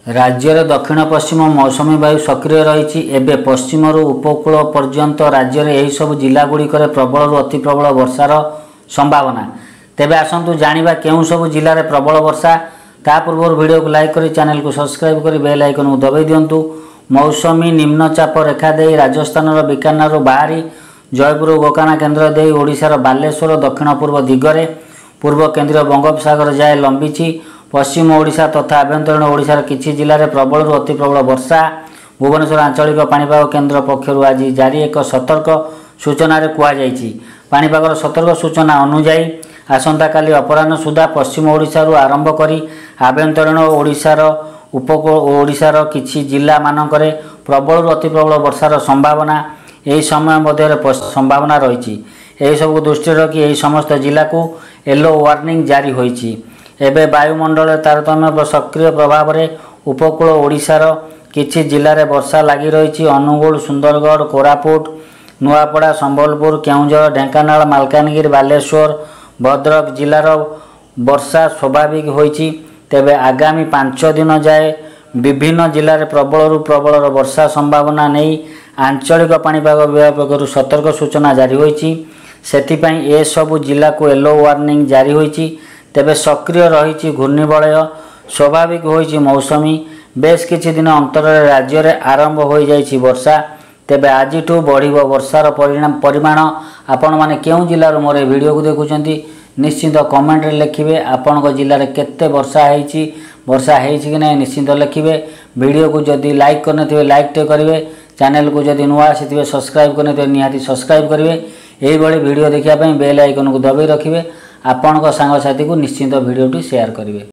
राज्य रे दक्षिण पश्चिम मौसुमी वायु सक्रिय रही। एवं पश्चिम उपकूल पर्यंत राज्य में यही सब जिला गुड़िक प्रबल अति प्रबल वर्षार संभावना। तेबे आसतु जानिबा केउं सब जिले में प्रबल वर्षा। ता पूर्व वीडियो को लाइक करी चैनल को सब्सक्राइब करी बेल आइकन को दबाई दिंतु। मौसुमी निम्नचाप रेखा दे राजस्थान बीकानेर बाहरी जयपुर गोकाना केन्द्र दे ओडिशार बालेश्वर दक्षिण पूर्व दिगरे पूर्व केन्द्रीय बंगोपसागर जाए लंबी। पश्चिम ओडिशा तथा आभ्यंतरीण ओडिशार किछि जिले में प्रबल अति प्रबल वर्षा। भुवनेश्वर आंचलिक पाणीपाग केन्द्र पक्षर आज जारी एक सतर्क सूचना कहुई। पाणीपागर सतर्क सूचना अनुଯାयी आसंता काली अपराह्न सुधा पश्चिम ओडिशारू आरंभ करी आभ्यंतरीण ओडिशार उपकूल ओडिशार किछि जिला मानकरे प्रबल अति प्रबल वर्षार संभावना यही समय मध्य संभावना रही। यही सब दृष्टि रखी यही समस्त जिला को येलो वार्निंग जारी होईछि। एबे वायुमंडल तारतम्य सक्रिय प्रभाव में उपकूल ओडिशार किछि जिले में वर्षा लगी रही। अनुगुल, सुंदरगढ़, कोरापुट, नुआपड़ा, संबलपुर, केउंझर, ढेंकानाल, मालकानगिरी, बालेश्वर, भद्रक जिलार वर्षा स्वाभाविक होईछि। तेबे आगामी 5 दिन जाए विभिन्न जिले में प्रबल प्रबल वर्षा संभावना नहीं आंचलिक पाणीपाग विभाग पक्षरु सतर्क सूचना जारी होईछि। सेथिपई ए सबु जिला को येलो वार्निंग जारी होईछि। तेबे सक्रिय रही घूर्णिबलय स्वाभाविक होईछि मौसुमी। बेस किछि दिन अंतर राज्य में आरंभ हो जाइछि वर्षा। तेबे आजिठू बढ़िबो वर्षार परिमाण। आपण माने केउं जिल्लार मोर वीडियो को देखुचंती निश्चित कमेंट रे लिखिबे। आपणको जिल्ला रे केते वर्षा हेछि कि नै निश्चित लिखिबे। वीडियो को जदि लाइक करनथिबे लाइक टे करिवे। चैनल को जदि नुआ आसीथिबे सब्सक्राइब करनथिबे निहाती सब्सक्राइब करिवे। एही भली वीडियो देखिया पई बेल आइकन को दबाई रखिबे। आपणको सांग साथी को निश्चित वीडियो टी शेयर करिवे।